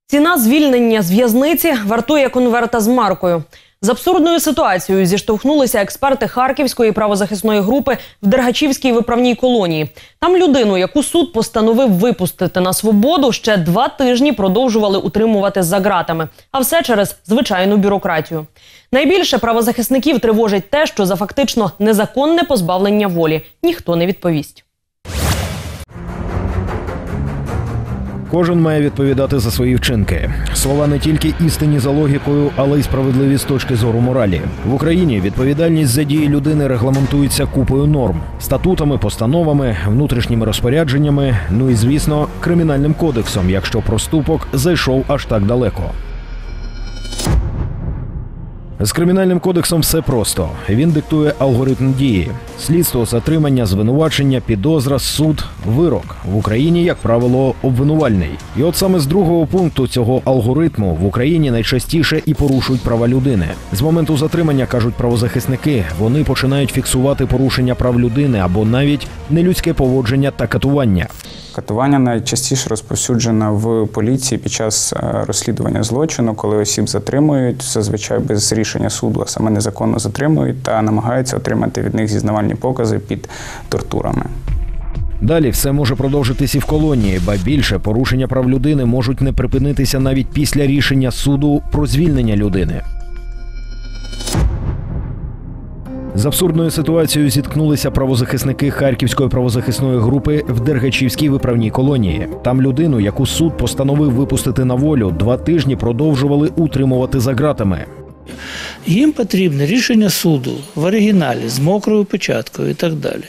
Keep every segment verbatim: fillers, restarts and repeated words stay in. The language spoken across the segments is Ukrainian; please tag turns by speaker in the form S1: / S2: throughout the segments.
S1: Ціна звільнення з в'язниці вартує конверта з маркою. З абсурдною ситуацією зіштовхнулися експерти Харківської правозахисної групи в Дергачівській виправній колонії. Там людину, яку суд постановив випустити на свободу, ще два тижні продовжували утримувати за ґратами. А все через звичайну бюрократію. Найбільше правозахисників тривожить те, що за фактично незаконне позбавлення волі ніхто не відповість.
S2: Кожен має відповідати за свої вчинки. Слова не тільки істинні за логікою, але й справедливі з точки зору моралі. В Україні відповідальність за дії людини регламентується купою норм – статутами, постановами, внутрішніми розпорядженнями, ну і, звісно, кримінальним кодексом, якщо проступок зайшов аж так далеко. З кримінальним кодексом все просто. Він диктує алгоритм дії. Слідство, затримання, звинувачення, підозра, суд, вирок. В Україні, як правило, обвинувальний. І от саме з другого пункту цього алгоритму в Україні найчастіше і порушують права людини. З моменту затримання, кажуть правозахисники, вони починають фіксувати порушення прав людини або навіть нелюдське поводження та катування.
S3: Катування найчастіше розповсюджено в поліції під час розслідування злочину, коли осіб затримують, зазвичай без рішення суду, а саме незаконно затримують та намагаються отримати від них зізнавальні покази під тортурами.
S2: Далі все може продовжитись і в колонії, ба більше порушення прав людини можуть не припинитися навіть після рішення суду про звільнення людини. З абсурдною ситуацією зіткнулися правозахисники Харківської правозахисної групи в Дергачівській виправній колонії. Там людину, яку суд постановив випустити на волю, два тижні продовжували утримувати за ґратами.
S4: Їм потрібне рішення суду в оригіналі, з мокрою печаткою і так далі.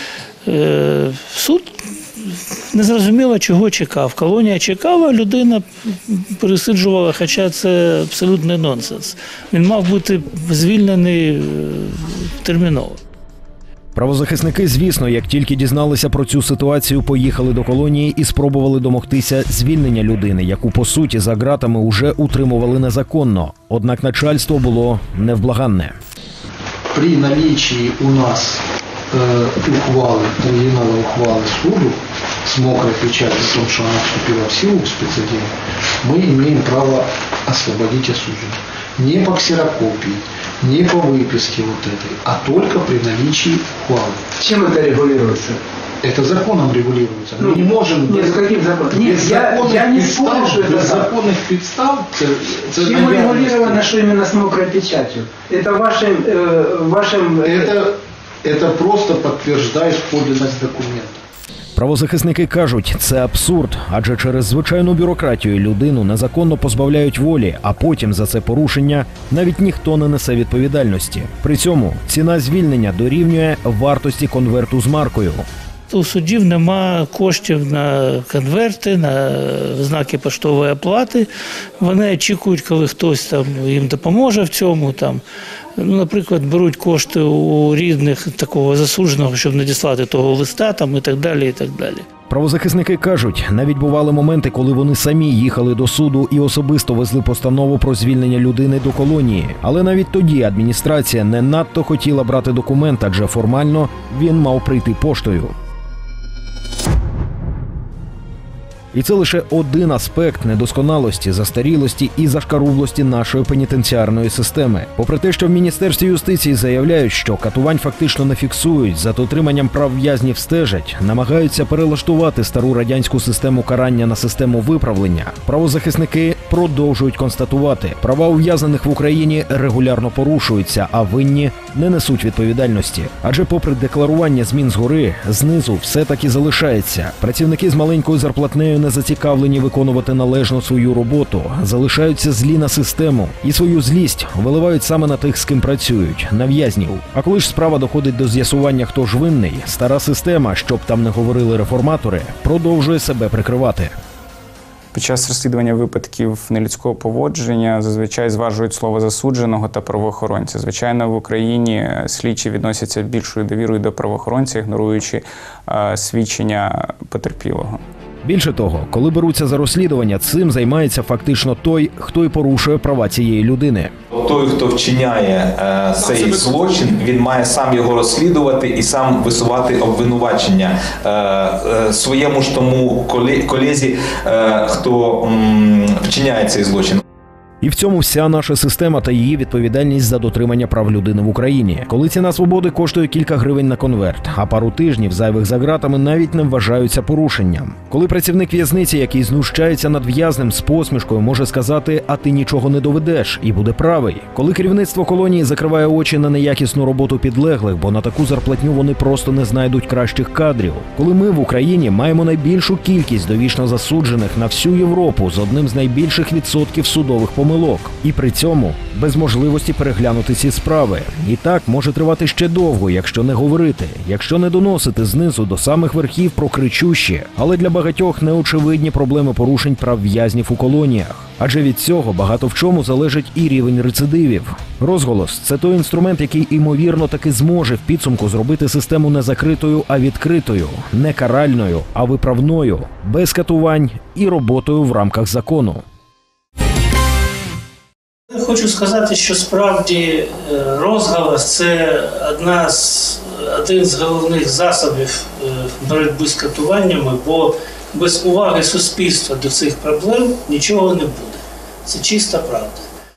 S4: Е, суд незрозуміло, чого чекав. Колонія чекала, людина пересиджувала, хоча це абсолютний нонсенс. Він мав бути звільнений терміново.
S2: Правозахисники, звісно, як тільки дізналися про цю ситуацію, поїхали до колонії і спробували домогтися звільнення людини, яку, по суті, за ґратами уже утримували незаконно. Однак начальство було невблаганне.
S5: При наличии у нас э, ухвалы, оригинала ухвалы суду с мокрой печатью о том, что она вступила в силу, спецотдел, мы имеем право освободить осужденных. Не по ксерокопии, не по выписке вот этой, а только при наличии ухвалы.
S6: Чем это регулируется?
S5: Это законом регулируется. Мы
S6: Ну,
S5: не можем
S6: нет,
S5: без,
S6: каким законом? Нет,
S5: без
S6: я,
S5: законных
S6: я не
S5: підстав,
S6: спорю, что это
S5: без
S6: так.
S5: законных підстав. Це, це
S6: Чем регулировано, что именно с мокрой печатью? Это вашим, э, вашим...
S5: это, это просто подтверждает подлинность документа.
S2: Правозахисники кажуть, це абсурд, адже через звичайну бюрократію людину незаконно позбавляють волі, а потім за це порушення навіть ніхто не несе відповідальності. При цьому ціна звільнення дорівнює вартості конверту з маркою.
S4: У суддів нема коштів на конверти, на знаки поштової оплати. Вони очікують, коли хтось там їм допоможе в цьому. Там, ну, наприклад, беруть кошти у рідних такого засудженого, щоб надіслати того листа там, і так далі, і так далі.
S2: Правозахисники кажуть, навіть бували моменти, коли вони самі їхали до суду і особисто везли постанову про звільнення людини до колонії. Але навіть тоді адміністрація не надто хотіла брати документ, адже формально він мав прийти поштою. І це лише один аспект недосконалості, застарілості і зашкарублості нашої пенітенціарної системи. Попри те, що в Міністерстві юстиції заявляють, що катувань фактично не фіксують, за дотриманням прав в'язнів стежать, намагаються перелаштувати стару радянську систему карання на систему виправлення, правозахисники продовжують констатувати, права ув'язнених в Україні регулярно порушуються, а винні не несуть відповідальності. Адже попри декларування змін згори, знизу все-таки залишається. Працівники з маленькою зарплатнею не зацікавлені виконувати належно свою роботу, залишаються злі на систему і свою злість виливають саме на тих, з ким працюють, на в'язнів. А коли ж справа доходить до з'ясування, хто ж винний, стара система, щоб там не говорили реформатори, продовжує себе прикривати.
S3: Під час розслідування випадків нелюдського поводження зазвичай зважують слово засудженого та правоохоронця. Звичайно, в Україні слідчі відносяться більшою довірою до правоохоронця, ігноруючи е, свідчення потерпілого.
S2: Більше того, коли беруться за розслідування, цим займається фактично той, хто і порушує права цієї людини.
S7: Той, хто вчиняє е, цей злочин, він має сам його розслідувати і сам висувати обвинувачення е, е, своєму ж тому колезі, е, хто м, вчиняє цей злочин.
S2: І в цьому вся наша система та її відповідальність за дотримання прав людини в Україні. Коли ціна свободи коштує кілька гривень на конверт, а пару тижнів зайвих за ґратами навіть не вважаються порушенням. Коли працівник в'язниці, який знущається над в'язнем з посмішкою, може сказати «а ти нічого не доведеш» і буде правий. Коли керівництво колонії закриває очі на неякісну роботу підлеглих, бо на таку зарплатню вони просто не знайдуть кращих кадрів. Коли ми в Україні маємо найбільшу кількість довічно засуджених на всю Європу з одним з найбільших відсотків судових помилок. І при цьому без можливості переглянути ці справи. І так може тривати ще довго, якщо не говорити, якщо не доносити знизу до самих верхів про кричущі, але для багатьох неочевидні проблеми порушень прав в'язнів у колоніях. Адже від цього багато в чому залежить і рівень рецидивів. Розголос – це той інструмент, який, імовірно, таки зможе в підсумку зробити систему не закритою, а відкритою, не каральною, а виправною, без катувань і роботою в рамках закону.
S4: Хочу сказати, що справді розголос – це одна з, один з головних засобів боротьби з катуваннями, бо без уваги суспільства до цих проблем нічого не буде. Це чиста правда.